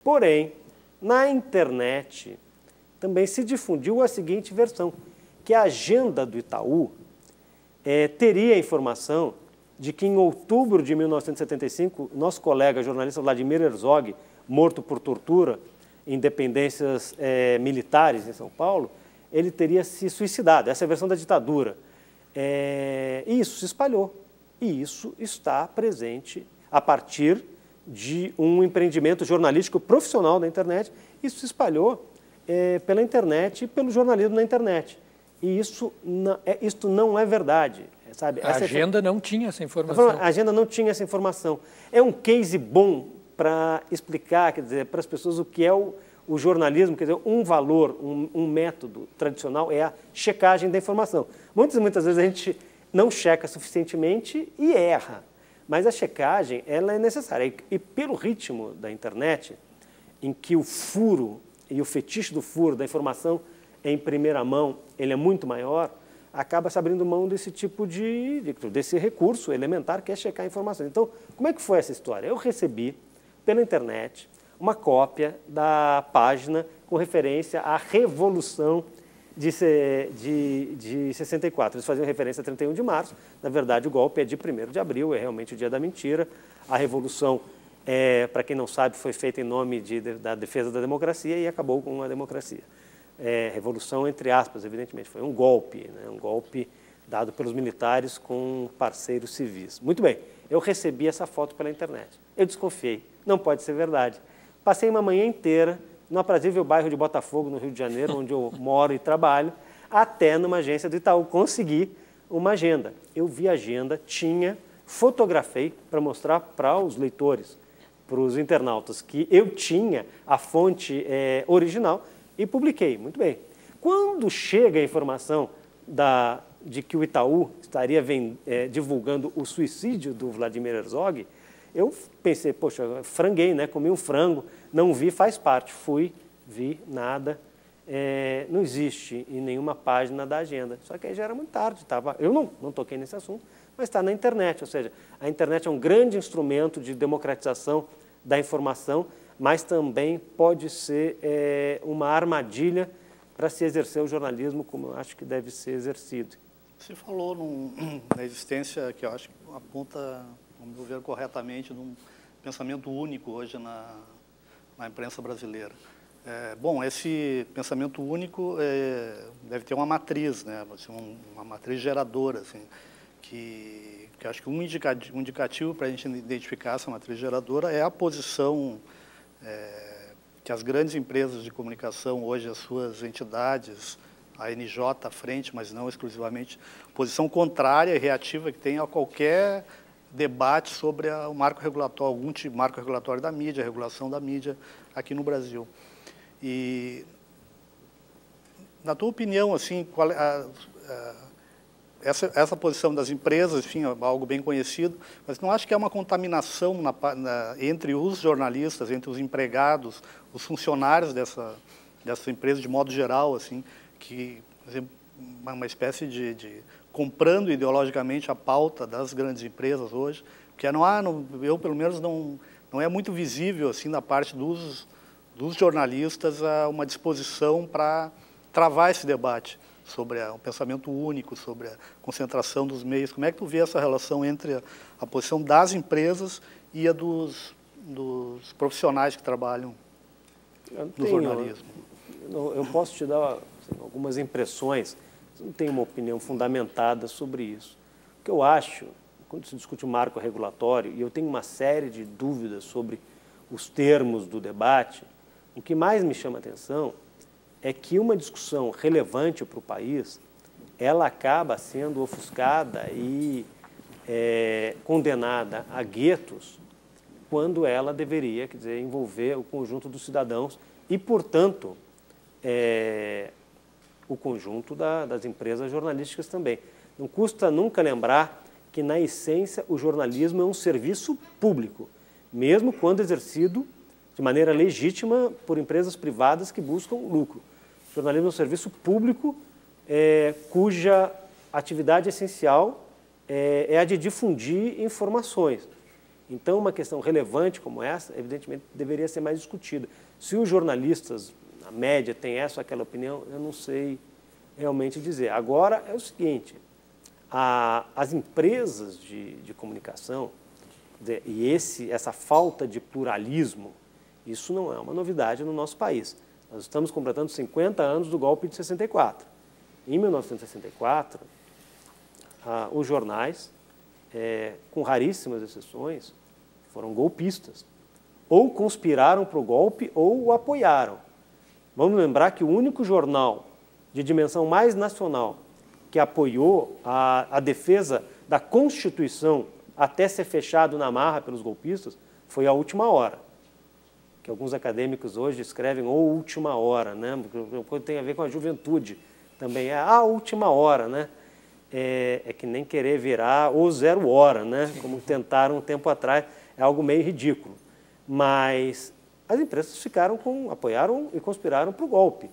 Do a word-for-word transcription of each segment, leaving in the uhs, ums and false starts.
Porém, na internet também se difundiu a seguinte versão, que a agenda do Itaú é, teria a informação de que em outubro de mil novecentos e setenta e cinco, nosso colega jornalista Vladimir Herzog, morto por tortura em dependências é, militares em São Paulo, ele teria se suicidado. Essa é a versão da ditadura. É, e isso se espalhou. E isso está presente a partir de um empreendimento jornalístico profissional da internet. Isso se espalhou é, pela internet e pelo jornalismo na internet. E isso não é, isto não é verdade. Sabe? A essa agenda não tinha essa informação. A agenda não tinha essa informação. É um case bom para explicar, quer dizer, para as pessoas o que é o, o jornalismo, quer dizer, um valor, um, um método tradicional é a checagem da informação. Muitas, muitas vezes a gente não checa suficientemente e erra, mas a checagem ela é necessária. E, e pelo ritmo da internet, em que o furo e o fetiche do furo, da informação em primeira mão, ele é muito maior, acaba se abrindo mão desse tipo de, de, desse recurso elementar que é checar a informação. Então, como é que foi essa história? Eu recebi, pela internet, uma cópia da página com referência à Revolução de, de, de sessenta e quatro. Eles faziam referência a trinta e um de março. Na verdade, o golpe é de primeiro de abril, é realmente o dia da mentira. A Revolução, é, para quem não sabe, foi feita em nome de, da defesa da democracia e acabou com a democracia. É, revolução entre aspas, evidentemente, foi um golpe, né? Um golpe dado pelos militares com parceiros civis. Muito bem, eu recebi essa foto pela internet. Eu desconfiei, não pode ser verdade. Passei uma manhã inteira no aprazível bairro de Botafogo, no Rio de Janeiro, onde eu moro e trabalho, até numa agência do Itaú consegui uma agenda. Eu vi a agenda, tinha, fotografei para mostrar para os leitores, para os internautas, que eu tinha a fonte é, original, e publiquei, muito bem. Quando chega a informação da, de que o Itaú estaria vem, é, divulgando o suicídio do Vladimir Herzog, eu pensei, poxa, franguei, né? Comi um frango, não vi, faz parte. Fui, vi, nada, é, não existe em nenhuma página da agenda. Só que aí já era muito tarde, tava, eu não, não toquei nesse assunto, mas está na internet, ou seja, a internet é um grande instrumento de democratização da informação, mas também pode ser é, uma armadilha para se exercer o jornalismo como eu acho que deve ser exercido. Você falou num, na existência que eu acho que aponta, ao meu ver, corretamente, de um pensamento único hoje na, na imprensa brasileira. É, bom, esse pensamento único é, deve ter uma matriz, né? uma matriz geradora, assim, que, que acho que um indicativo, um indicativo para a gente identificar essa matriz geradora é a posição É, que as grandes empresas de comunicação, hoje as suas entidades, a N J à frente, mas não exclusivamente, posição contrária e reativa que tem a qualquer debate sobre a, o marco regulatório, algum tipo, marco regulatório da mídia, a regulação da mídia aqui no Brasil. E, na tua opinião, assim, qual é a, a, Essa, essa posição das empresas, enfim, é algo bem conhecido, mas não acho que é uma contaminação na, na, entre os jornalistas, entre os empregados, os funcionários dessa, dessa empresa, de modo geral, assim, que, por exemplo, uma, uma espécie de, de comprando ideologicamente a pauta das grandes empresas hoje, porque não há, não, eu pelo menos não, não é muito visível, assim, da parte dos, dos jornalistas, a uma disposição para travar esse debate sobre o um pensamento único, sobre a concentração dos meios. Como é que tu vê essa relação entre a, a posição das empresas e a dos, dos profissionais que trabalham no tenho, jornalismo? Eu, eu posso te dar assim, algumas impressões, não tenho uma opinião fundamentada sobre isso. O que eu acho, quando se discute o marco regulatório, e eu tenho uma série de dúvidas sobre os termos do debate, o que mais me chama a atenção é que uma discussão relevante para o país, ela acaba sendo ofuscada e é, condenada a guetos quando ela deveria, quer dizer, envolver o conjunto dos cidadãos e, portanto, é, o conjunto da, das empresas jornalísticas também. Não custa nunca lembrar que, na essência, o jornalismo é um serviço público, mesmo quando exercido de maneira legítima por empresas privadas que buscam lucro. O jornalismo é um serviço público é, cuja atividade essencial é, é a de difundir informações. Então, uma questão relevante como essa, evidentemente, deveria ser mais discutida. Se os jornalistas, na média, têm essa ou aquela opinião, eu não sei realmente dizer. Agora, é o seguinte, a, as empresas de, de comunicação, de, e esse, essa falta de pluralismo, isso não é uma novidade no nosso país. Nós estamos completando cinquenta anos do golpe de sessenta e quatro. Em mil novecentos e sessenta e quatro, ah, os jornais, é, com raríssimas exceções, foram golpistas. Ou conspiraram para o golpe ou o apoiaram. Vamos lembrar que o único jornal de dimensão mais nacional que apoiou a, a defesa da Constituição até ser fechado na marra pelos golpistas foi a Última Hora, que alguns acadêmicos hoje escrevem ou Última Hora, né? Porque tem a ver com a juventude também, é a última hora, né? É, é que nem querer virar o zero hora, né? Como tentaram um tempo atrás, é algo meio ridículo. Mas as empresas ficaram com, apoiaram e conspiraram para o golpe.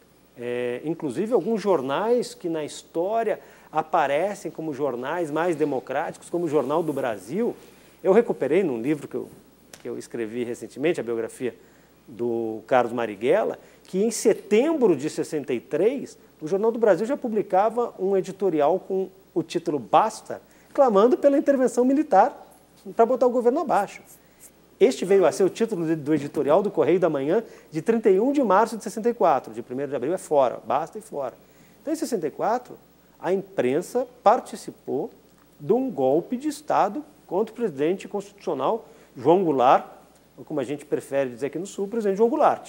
É, inclusive alguns jornais que na história aparecem como jornais mais democráticos, como o Jornal do Brasil. Eu recuperei num livro que eu, que eu escrevi recentemente, a biografia do Carlos Marighella, que em setembro de sessenta e três, o Jornal do Brasil já publicava um editorial com o título Basta, clamando pela intervenção militar para botar o governo abaixo. Este veio a ser o título do editorial do Correio da Manhã de trinta e um de março de sessenta e quatro, de primeiro de abril é fora, basta e fora. Então, em sessenta e quatro, a imprensa participou de um golpe de Estado contra o presidente constitucional João Goulart, ou como a gente prefere dizer aqui no Sul, o presidente João Goulart.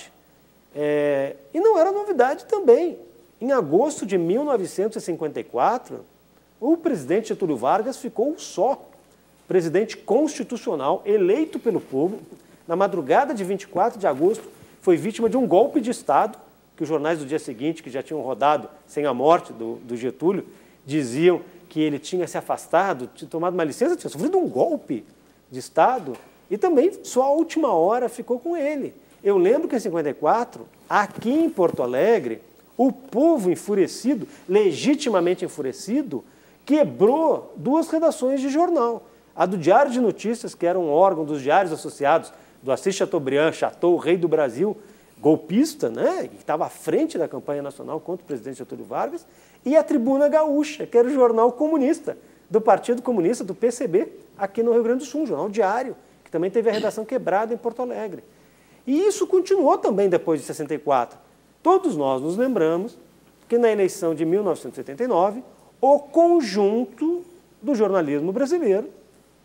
É, e não era novidade também. Em agosto de mil novecentos e cinquenta e quatro, o presidente Getúlio Vargas ficou só. Presidente constitucional, eleito pelo povo, na madrugada de vinte e quatro de agosto, foi vítima de um golpe de Estado, que os jornais do dia seguinte, que já tinham rodado sem a morte do, do Getúlio, diziam que ele tinha se afastado, tinha tomado uma licença, tinha sofrido um golpe de Estado, e também só a última hora ficou com ele. Eu lembro que em cinquenta e quatro, aqui em Porto Alegre, o povo enfurecido, legitimamente enfurecido, quebrou duas redações de jornal. A do Diário de Notícias, que era um órgão dos diários associados do Assis Chateaubriand, Chateau, o rei do Brasil, golpista, né, que estava à frente da campanha nacional contra o presidente Getúlio Vargas, e a Tribuna Gaúcha, que era o jornal comunista, do Partido Comunista, do P C B, aqui no Rio Grande do Sul, um jornal diário, que também teve a redação quebrada em Porto Alegre. E isso continuou também depois de sessenta e quatro. Todos nós nos lembramos que na eleição de mil novecentos e oitenta e nove, o conjunto do jornalismo brasileiro,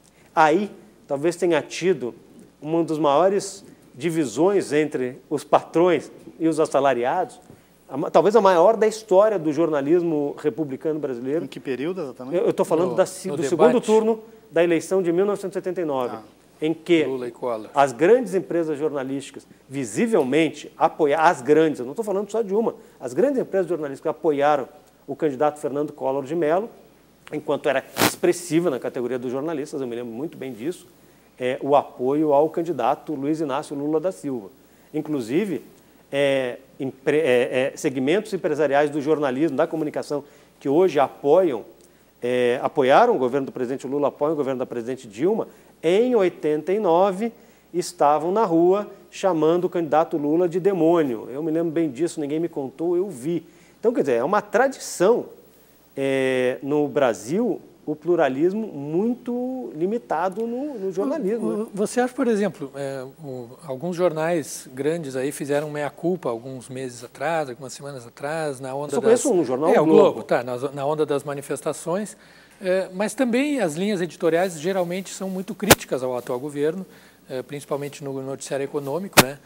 aí talvez tenha tido uma das maiores divisões entre os patrões e os assalariados, a, talvez a maior da história do jornalismo republicano brasileiro. Em que período exatamente? Eu estou falando no, da, no do debate. segundo turno da eleição de mil novecentos e setenta e nove, ah, em que Lula e Collor. As grandes empresas jornalísticas, visivelmente apoiaram, as grandes, eu não estou falando só de uma, as grandes empresas jornalísticas apoiaram o candidato Fernando Collor de Mello, enquanto era expressiva na categoria dos jornalistas, eu me lembro muito bem disso, é, o apoio ao candidato Luiz Inácio Lula da Silva. Inclusive, é, empre, é, é, segmentos empresariais do jornalismo, da comunicação, que hoje apoiam, é, apoiaram o governo do presidente Lula, apoiam o governo da presidente Dilma, em oitenta e nove estavam na rua chamando o candidato Lula de demônio. Eu me lembro bem disso, ninguém me contou, eu vi. Então, quer dizer, é uma tradição É, no Brasil, o pluralismo muito limitado no, no jornalismo. Né? Você acha, por exemplo, é, o, alguns jornais grandes aí fizeram meia-culpa alguns meses atrás, algumas semanas atrás, na onda Eu só das... conheço um, jornal é, o o Globo. Globo, tá, na, na onda das manifestações, é, mas também as linhas editoriais geralmente são muito críticas ao atual governo, é, principalmente no noticiário econômico, né?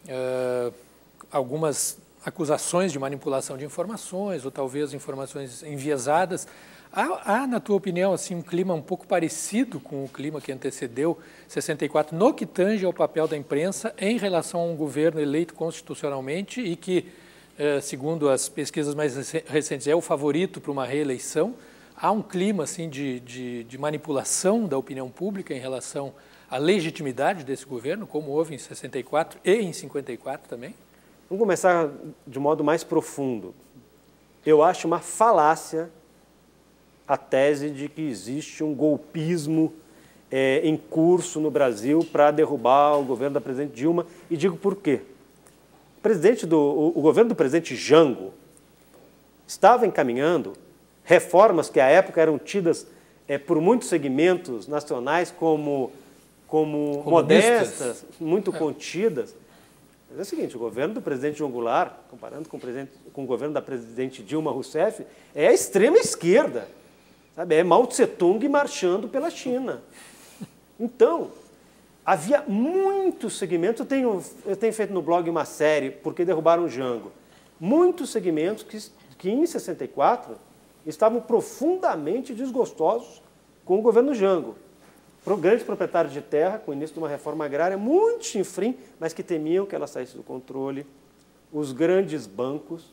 É, algumas acusações de manipulação de informações ou talvez informações enviesadas. Há, há, na tua opinião, assim, um clima um pouco parecido com o clima que antecedeu sessenta e quatro, no que tange ao papel da imprensa em relação a um governo eleito constitucionalmente e que, eh, segundo as pesquisas mais recentes, é o favorito para uma reeleição? Há um clima assim, de, de, de manipulação da opinião pública em relação à legitimidade desse governo, como houve em sessenta e quatro e em cinquenta e quatro também? Vamos começar de modo mais profundo. Eu acho uma falácia a tese de que existe um golpismo é, em curso no Brasil para derrubar o governo da presidente Dilma, e digo por quê. O, presidente do, o, o governo do presidente Jango estava encaminhando reformas que à época eram tidas é, por muitos segmentos nacionais como, como modestas, muito é. contidas. Mas é o seguinte, o governo do presidente João Goulart, comparando com o, presidente, com o governo da presidente Dilma Rousseff, é a extrema esquerda. Sabe? É Mao Tse-tung marchando pela China. Então, havia muitos segmentos, eu tenho, eu tenho feito no blog uma série, Porque Derrubaram o Jango, muitos segmentos que, que em sessenta e quatro estavam profundamente desgostosos com o governo Jango. Grandes proprietários de terra, com o início de uma reforma agrária muito chinfrim, mas que temiam que ela saísse do controle, os grandes bancos,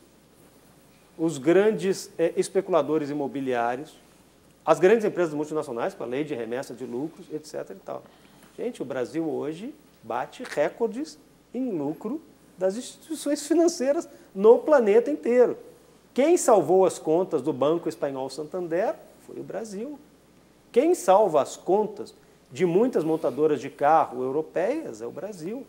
os grandes é, especuladores imobiliários, as grandes empresas multinacionais, com a lei de remessa de lucros, etcétera e tal. Gente, o Brasil hoje bate recordes em lucro das instituições financeiras no planeta inteiro. Quem salvou as contas do Banco Espanhol Santander foi o Brasil. Quem salva as contas de muitas montadoras de carro europeias é o Brasil.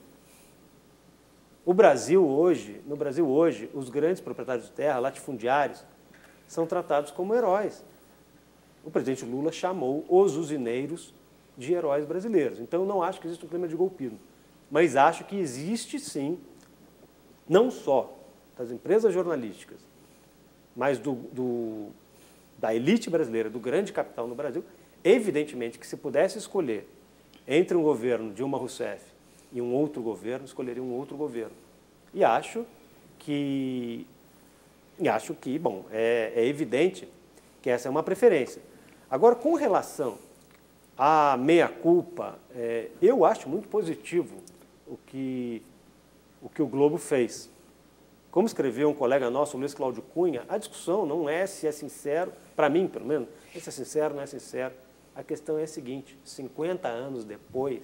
O Brasil hoje, no Brasil hoje, os grandes proprietários de terra, latifundiários, são tratados como heróis. O presidente Lula chamou os usineiros de heróis brasileiros. Então, eu não acho que existe um clima de golpismo, mas acho que existe, sim, não só das empresas jornalísticas, mas do, do, da elite brasileira, do grande capital no Brasil. Evidentemente que se pudesse escolher entre um governo Dilma Rousseff e um outro governo, escolheria um outro governo. E acho que, e acho que bom, é, é evidente que essa é uma preferência. Agora, com relação à meia-culpa, é, eu acho muito positivo o que, o que o Globo fez. Como escreveu um colega nosso, o Luiz Cláudio Cunha, a discussão não é se é sincero, para mim, pelo menos, se é sincero ou não é sincero. A questão é a seguinte, cinquenta anos depois,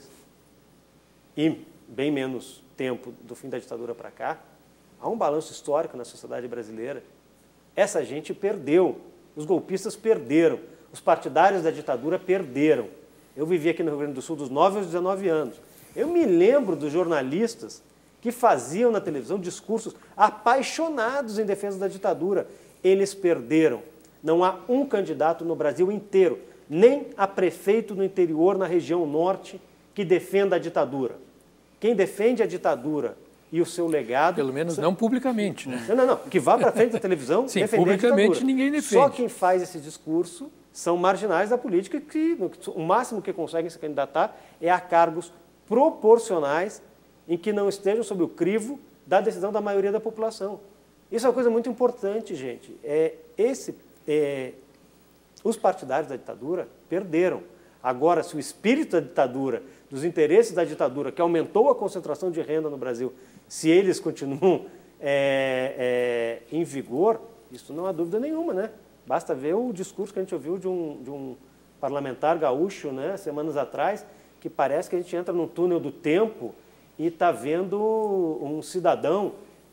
e bem menos tempo do fim da ditadura para cá, há um balanço histórico na sociedade brasileira. Essa gente perdeu, os golpistas perderam, os partidários da ditadura perderam. Eu vivi aqui no Rio Grande do Sul dos nove aos dezenove anos. Eu me lembro dos jornalistas que faziam na televisão discursos apaixonados em defesa da ditadura. Eles perderam. Não há um candidato no Brasil inteiro, nem a prefeito no interior, na região norte, que defenda a ditadura. Quem defende a ditadura e o seu legado... Pelo menos não publicamente, né? Não, não, não. Que vá para frente da televisão Sim, defender publicamente a ditadura. Ninguém defende. Só quem faz esse discurso são marginais da política, que o máximo que conseguem se candidatar é a cargos proporcionais em que não estejam sob o crivo da decisão da maioria da população. Isso é uma coisa muito importante, gente. É, esse, é, os partidários da ditadura perderam. Agora, se o espírito da ditadura, dos interesses da ditadura, que aumentou a concentração de renda no Brasil, se eles continuam é, é, em vigor, isso não há dúvida nenhuma, né? Basta ver o discurso que a gente ouviu de um, de um parlamentar gaúcho, né, semanas atrás, que parece que a gente entra num túnel do tempo e está vendo um cidadão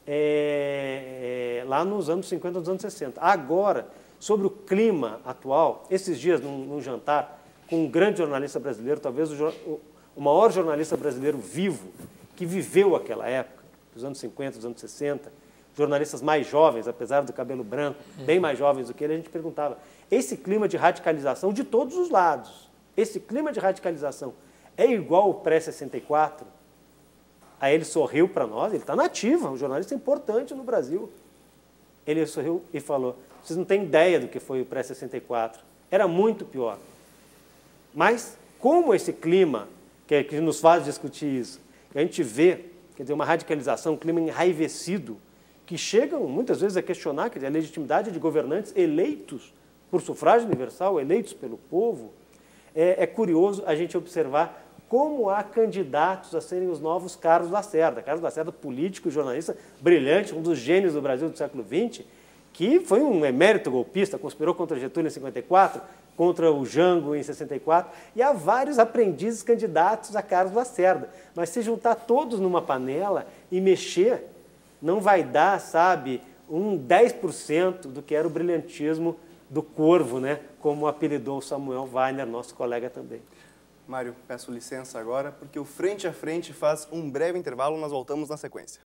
é, é, lá nos anos cinquenta, nos anos sessenta. Agora, sobre o clima atual, esses dias, num, num jantar com um grande jornalista brasileiro, talvez o, o maior jornalista brasileiro vivo, que viveu aquela época, dos anos cinquenta, dos anos sessenta, jornalistas mais jovens, apesar do cabelo branco, bem mais jovens do que ele, a gente perguntava, esse clima de radicalização de todos os lados, esse clima de radicalização é igual ao pré-sessenta e quatro? Aí ele sorriu para nós, ele está na ativa, um jornalista importante no Brasil. Ele sorriu e falou, vocês não têm ideia do que foi o pré-sessenta e quatro, era muito pior. Mas, como esse clima, que, que nos faz discutir isso, que a gente vê, quer dizer, uma radicalização, um clima enraivecido, que chegam muitas vezes a questionar, quer dizer, a legitimidade de governantes eleitos por sufrágio universal, eleitos pelo povo, é, é curioso a gente observar como há candidatos a serem os novos Carlos Lacerda. Carlos Lacerda, político e jornalista brilhante, um dos gênios do Brasil do século vinte, que foi um emérito golpista, conspirou contra Getúlio em cinquenta e quatro, contra o Jango em sessenta e quatro, e há vários aprendizes candidatos a Carlos Lacerda. Mas se juntar todos numa panela e mexer, não vai dar, sabe, um dez por cento do que era o brilhantismo do Corvo, né? Como apelidou Samuel Weiner, nosso colega também. Mário, peço licença agora, porque o Frente a Frente faz um breve intervalo, nós voltamos na sequência.